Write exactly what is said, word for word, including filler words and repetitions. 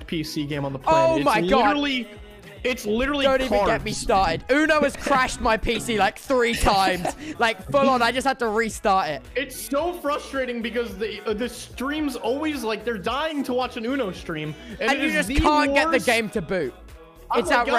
P C game on the planet. Oh my it's god. Literally, it's literally Don't carbs. even get me started. Uno has crashed my P C like three times. Like, full on. I just had to restart it. It's so frustrating because the uh, the streams always, like, they're dying to watch an Uno stream. And, And it you is just the can't get the worst- game to boot. I'm It's like, outrageous.